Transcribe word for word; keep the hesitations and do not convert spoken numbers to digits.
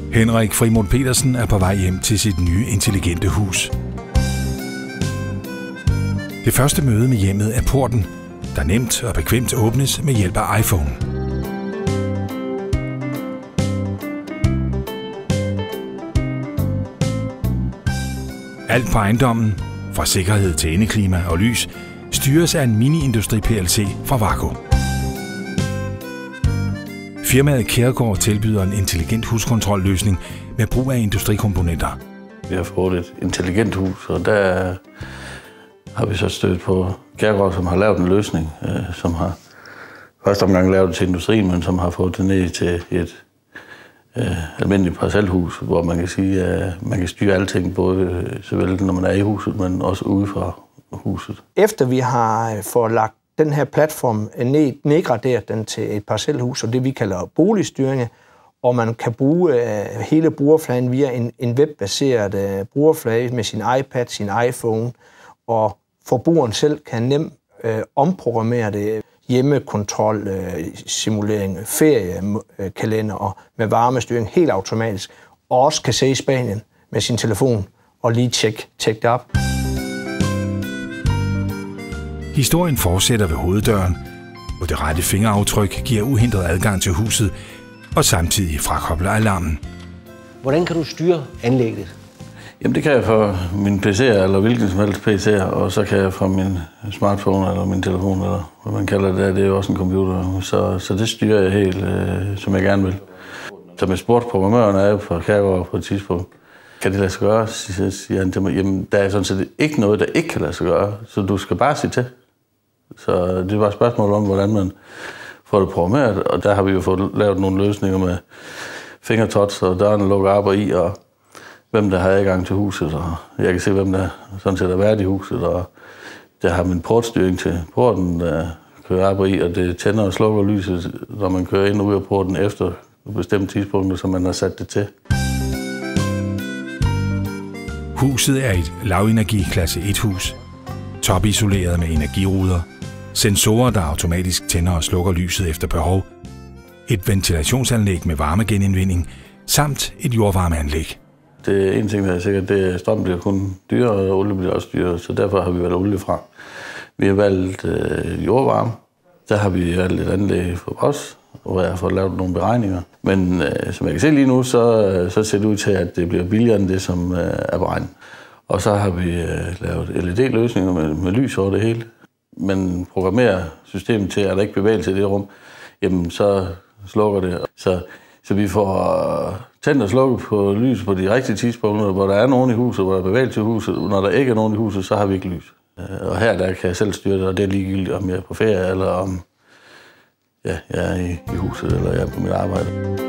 Henrik Frimod Petersen er på vej hjem til sit nye intelligente hus. Det første møde med hjemmet er porten, der nemt og bekvemt åbnes med hjælp af iPhone. Alt på ejendommen, fra sikkerhed til indeklima og lys, styres af en mini-industri P L C fra Varco. Firmaet Kjærgaard tilbyder en intelligent huskontrolløsning med brug af industrikomponenter. Vi har fået et intelligent hus, og der har vi så stødt på Kjærgaard, som har lavet en løsning, som har første omgang lavet det til industrien, men som har fået det ned til et øh, almindeligt parcelhus, hvor man kan sige, at man kan styre alting, både såvel når man er i huset, men også ude fra huset. Efter vi har fået lagt den her platform ned, nedgraderet den til et parcelhus, og det vi kalder boligstyring, og man kan bruge uh, hele brugerfladen via en, en webbaseret uh, brugerflade med sin iPad, sin iPhone, og forbrugeren selv kan nemt uh, omprogrammere det. Hjemmekontrol, uh, simulering, feriekalender og med varmestyring helt automatisk, og også kan se i Spanien med sin telefon og lige tjekke tjek det op. Historien fortsætter ved hoveddøren, hvor det rette fingeraftryk giver uhindret adgang til huset og samtidig frakobler alarmen. Hvordan kan du styre anlægget? Jamen det kan jeg fra min P C'er eller hvilken som helst P C'er, og så kan jeg fra min smartphone eller min telefon, eller hvad man kalder det, det er jo også en computer. Så, så det styrer jeg helt, øh, som jeg gerne vil. Så med sportsprogrammøren er jeg fra Kjærgaard på et tidspunkt. Kan det lade sig gøre? Så siger han til mig, jamen der er sådan set ikke noget, der ikke kan lade sig gøre, så du skal bare sige til. Så det var et spørgsmål om, hvordan man får det programmeret, og der har vi jo fået lavet nogle løsninger med fingertouch, og dørene lukker op og i, og hvem der har adgang til huset, og jeg kan se, hvem der sådan set har været i huset, og der har min portstyring til porten, der kører op og i, og det tænder og slukker lyset, når man kører ind og ud af porten efter bestemte tidspunkter, som man har sat det til. Huset er et lavenergi klasse et hus, topisoleret med energiruder, sensorer, der automatisk tænder og slukker lyset efter behov, et ventilationsanlæg med varmegenindvinding, samt et jordvarmeanlæg. Det er en ting, der er sikkert, det er, at strøm bliver kun dyrere, og olie bliver også dyrere, så derfor har vi valgt olie fra. Vi har valgt øh, jordvarme. Der har vi valgt et anlæg for os, hvor jeg har fået lavet nogle beregninger. Men øh, som jeg kan se lige nu, så, så ser det ud til, at det bliver billigere end det, som øh, er beregnet. Og så har vi øh, lavet L E D-løsninger med, med lys over det hele. Men programmerer systemet til, at der ikke bevægelse i det rum, jamen så slukker det. Så, så vi får tændt og slukket på lys på de rigtige tidspunkter, hvor der er nogen i huset, hvor der er bevægelse i huset. Når der ikke er nogen i huset, så har vi ikke lys. Og her der kan jeg selv styre det, og det er ligegyldigt, om jeg er på ferie, eller om ja, jeg er i, i huset, eller jeg er på mit arbejde.